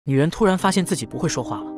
女人突然发现自己不会说话了。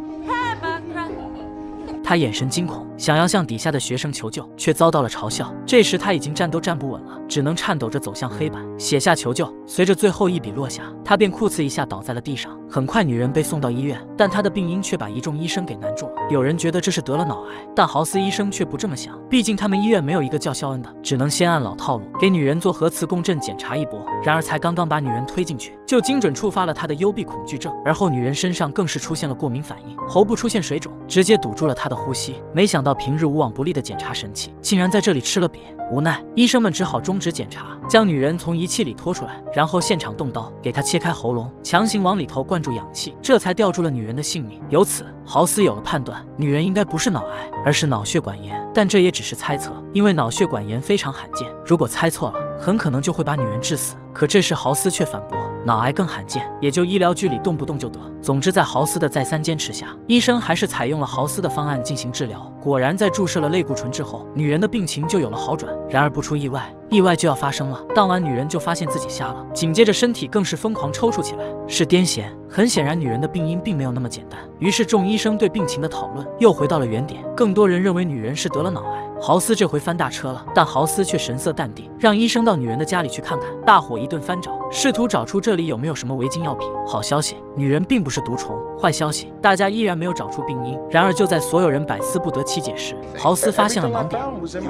他眼神惊恐，想要向底下的学生求救，却遭到了嘲笑。这时他已经站都站不稳了，只能颤抖着走向黑板，写下求救。随着最后一笔落下，他便酷刺一下倒在了地上。很快，女人被送到医院，但她的病因却把一众医生给难住了。有人觉得这是得了脑癌，但豪斯医生却不这么想，毕竟他们医院没有一个叫肖恩的，只能先按老套路给女人做核磁共振检查一波。然而才刚刚把女人推进去，就精准触发了她的幽闭恐惧症，而后女人身上更是出现了过敏反应，喉部出现水肿，直接堵住了她的呼吸。没想到平日无往不利的检查神器，竟然在这里吃了瘪。无奈，医生们只好终止检查，将女人从仪器里拖出来，然后现场动刀，给她切开喉咙，强行往里头灌注氧气，这才吊住了女人的性命。由此，豪斯有了判断，女人应该不是脑癌，而是脑血管炎。但这也只是猜测，因为脑血管炎非常罕见，如果猜错了，很可能就会把女人致死。可这时豪斯却反驳，脑癌更罕见，也就医疗局里动不动就得。总之，在豪斯的再三坚持下，医生还是采用了豪斯的方案进行治疗。果然，在注射了类固醇之后，女人的病情就有了好转。然而不出意外，意外就要发生了。当晚，女人就发现自己瞎了，紧接着身体更是疯狂抽搐起来，是癫痫。很显然，女人的病因并没有那么简单。于是，众医生对病情的讨论又回到了原点。更多人认为女人是得了脑癌。豪斯这回翻大车了，但豪斯却神色淡定，让医生到女人的家里去看看。大伙一顿翻找，试图找出这里有没有什么违禁药品。好消息，女人并不是毒虫。坏消息，大家依然没有找出病因。然而就在所有人百思不得其解时，豪斯发现了盲点。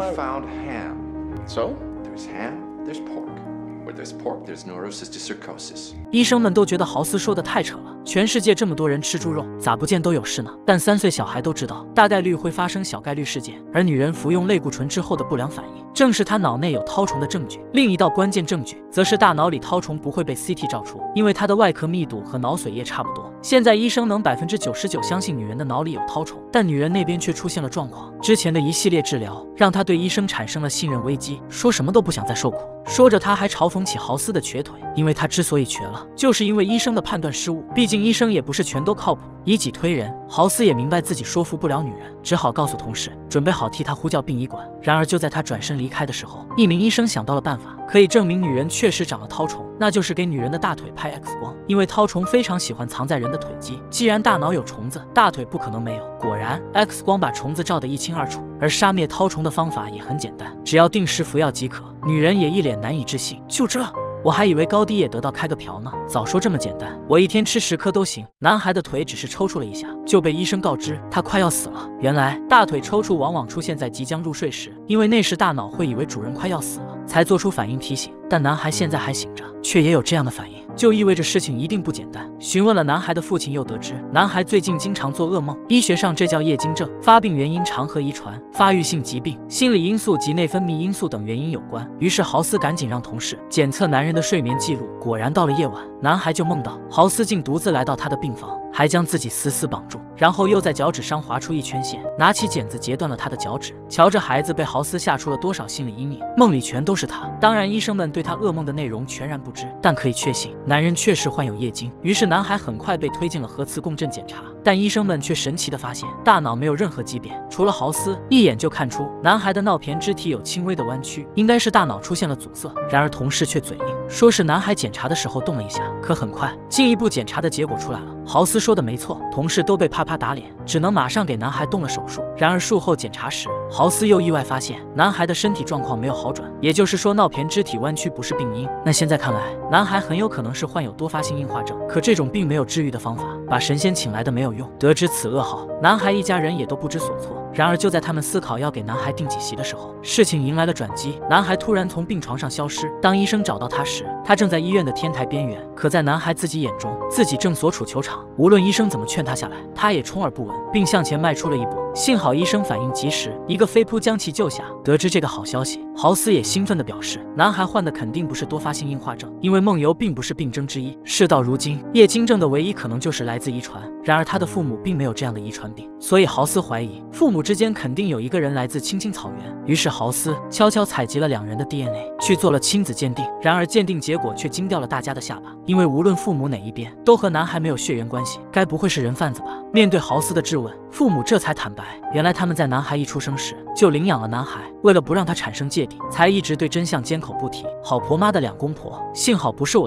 医生们都觉得豪斯说的太扯了，全世界这么多人吃猪肉，咋不见都有事呢？但3岁小孩都知道，大概率会发生小概率事件，而女人服用类固醇之后的不良反应，正是她脑内有绦虫的证据。另一道关键证据，则是大脑里绦虫不会被 CT 照出，因为它的外壳密度和脑髓液差不多。现在医生能99%相信女人的脑里有绦虫，但女人那边却出现了状况。之前的一系列治疗，让她对医生产生了信任危机，说什么都不想再受苦。说着，他还嘲讽起豪斯的瘸腿，因为他之所以瘸了，就是因为医生的判断失误。毕竟医生也不是全都靠谱。以己推人，豪斯也明白自己说服不了女人，只好告诉同事，准备好替他呼叫殡仪馆。然而就在他转身离开的时候，一名医生想到了办法，可以证明女人确实长了绦虫，那就是给女人的大腿拍 X 光。因为绦虫非常喜欢藏在人的腿肌，既然大脑有虫子，大腿不可能没有。果然 X 光把虫子照得一清二楚，而杀灭绦虫的方法也很简单，只要定时服药即可。女人也一脸难以置信，就这？我还以为高低也得到开个瓢呢，早说这么简单，我一天吃10颗都行。男孩的腿只是抽搐了一下，就被医生告知他快要死了。原来大腿抽搐往往出现在即将入睡时，因为那时大脑会以为主人快要死了，才做出反应提醒。但男孩现在还醒着，却也有这样的反应，就意味着事情一定不简单。询问了男孩的父亲，又得知男孩最近经常做噩梦，医学上这叫夜惊症，发病原因常和遗传、发育性疾病、心理因素及内分泌因素等原因有关。于是豪斯赶紧让同事检测男人的睡眠记录，果然到了夜晚，男孩就梦到豪斯竟独自来到他的病房，还将自己死死绑住，然后又在脚趾上划出一圈线，拿起剪子截断了他的脚趾。瞧着孩子被豪斯吓出了多少心理阴影，梦里全都是他。当然医生们对他噩梦的内容全然不知，但可以确信男人确实患有夜惊。于是男孩很快被推进了核磁共振检查，但医生们却神奇地发现大脑没有任何畸变。除了豪斯一眼就看出男孩的脑胼肢体有轻微的弯曲，应该是大脑出现了阻塞。然而同事却嘴硬，说是男孩检查的时候动了一下。可很快进一步检查的结果出来了，豪斯说的没错，同事都被啪啪打脸，只能马上给男孩动了手术。然而术后检查时，豪斯又意外发现男孩的身体状况没有好转，也就是说脑胼肢体弯曲不是病因。那现在看来，男孩很有可能是患有多发性硬化症，可这种病没有治愈的方法，把神仙请来的没有用。得知此噩耗，男孩一家人也都不知所措。然而就在他们思考要给男孩定几席的时候，事情迎来了转机。男孩突然从病床上消失，当医生找到他时，他正在医院的天台边缘。可在男孩自己眼中，自己正所处球场，无论医生怎么劝他下来，他也充耳不闻，并向前迈出了一步。幸好医生反应及时，一个飞扑将其救下。得知这个好消息，豪斯也兴奋地表示，男孩患的肯定不是多发性硬化症，因为梦游并不是病症之一。事到如今，夜惊症的唯一可能就是来自遗传。然而他的父母并没有这样的遗传病，所以豪斯怀疑父母之间肯定有一个人来自青青草原。于是豪斯悄悄采集了2人的 DNA， 去做了亲子鉴定。然而鉴定结果却惊掉了大家的下巴，因为无论父母哪一边，都和男孩没有血缘关系，该不会是人贩子吧？面对豪斯的质问，父母这才坦白，原来他们在男孩一出生时就领养了男孩，为了不让他产生芥蒂，才一直对真相缄口不提。好婆妈的2公婆，幸好不是我的父母。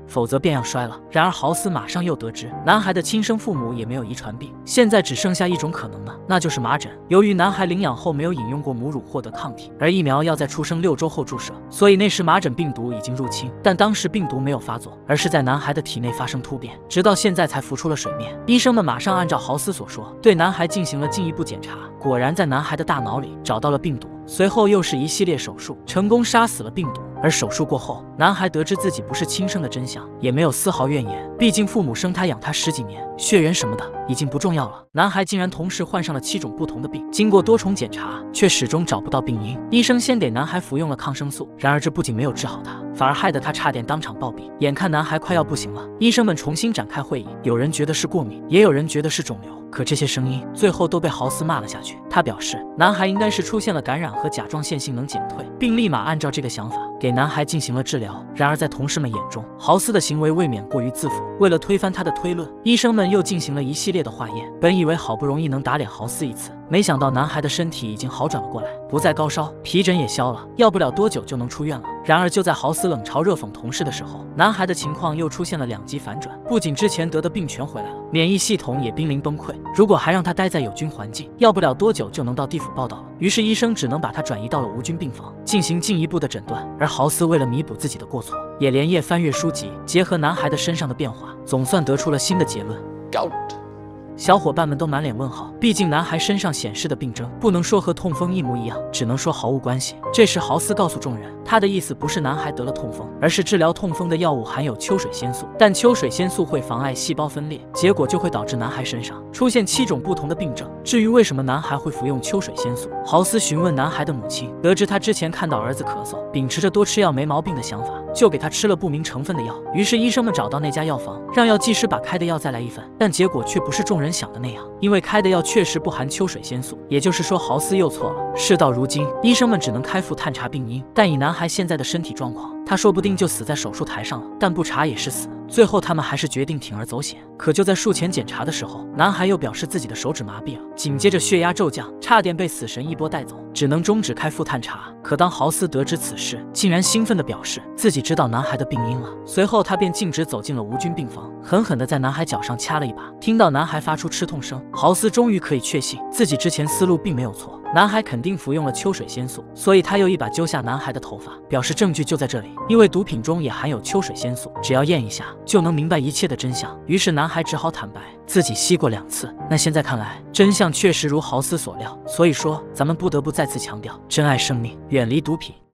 否则便要衰了。然而豪斯马上又得知，男孩的亲生父母也没有遗传病，现在只剩下一种可能了，那就是麻疹。由于男孩领养后没有饮用过母乳获得抗体，而疫苗要在出生6周后注射，所以那时麻疹病毒已经入侵，但当时病毒没有发作，而是在男孩的体内发生突变，直到现在才浮出了水面。医生们马上按照豪斯所说，对男孩进行了进一步检查，果然在男孩的大脑里找到了病毒。随后又是一系列手术，成功杀死了病毒。而手术过后，男孩得知自己不是亲生的真相，也没有丝毫怨言。毕竟父母生他养他10几年，血缘什么的已经不重要了。男孩竟然同时患上了7种不同的病，经过多重检查，却始终找不到病因。医生先给男孩服用了抗生素，然而这不仅没有治好他，反而害得他差点当场暴毙。眼看男孩快要不行了，医生们重新展开会议，有人觉得是过敏，也有人觉得是肿瘤。可这些声音最后都被豪斯骂了下去。他表示，男孩应该是出现了感染和甲状腺性能减退，并立马按照这个想法给男孩进行了治疗。然而在同事们眼中，豪斯的行为未免过于自负。为了推翻他的推论，医生们又进行了一系列的化验。本以为好不容易能打脸豪斯一次，没想到男孩的身体已经好转了过来，不再高烧，皮疹也消了，要不了多久就能出院了。然而就在豪斯冷嘲热讽同事的时候，男孩的情况又出现了2极反转，不仅之前得的病全回来了，免疫系统也濒临崩溃。如果还让他待在有菌环境，要不了多久就能到地府报道了。于是医生只能把他转移到了无菌病房，进行进一步的诊断。而豪斯为了弥补自己的过错，也连夜翻阅书籍，结合男孩的身上的变化，总算得出了新的结论。小伙伴们都满脸问号，毕竟男孩身上显示的病症不能说和痛风一模一样，只能说毫无关系。这时豪斯告诉众人，他的意思不是男孩得了痛风，而是治疗痛风的药物含有秋水仙素，但秋水仙素会妨碍细胞分裂，结果就会导致男孩身上出现7种不同的病症。至于为什么男孩会服用秋水仙素，豪斯询问男孩的母亲，得知他之前看到儿子咳嗽，秉持着多吃药没毛病的想法，就给他吃了不明成分的药。于是医生们找到那家药房，让药剂师把开的药再来一份，但结果却不是众人想的那样，因为开的药确实不含秋水仙素，也就是说豪斯又错了。事到如今，医生们只能开腹探查病因，但以男孩现在的身体状况，他说不定就死在手术台上了，但不查也是死。最后他们还是决定铤而走险。可就在术前检查的时候，男孩又表示自己的手指麻痹了，紧接着血压骤降，差点被死神一波带走，只能终止开腹探查。可当豪斯得知此事，竟然兴奋地表示自己知道男孩的病因了。随后他便径直走进了无菌病房，狠狠地在男孩脚上掐了一把。听到男孩发出吃痛声，豪斯终于可以确信自己之前思路并没有错，男孩肯定服用了秋水仙素。所以他又一把揪下男孩的头发，表示证据就在这里，因为毒品中也含有秋水仙素，只要验一下就能明白一切的真相。于是男孩只好坦白自己吸过2次。那现在看来，真相确实如豪斯所料。所以说咱们不得不再次强调，珍爱生命，远离毒品。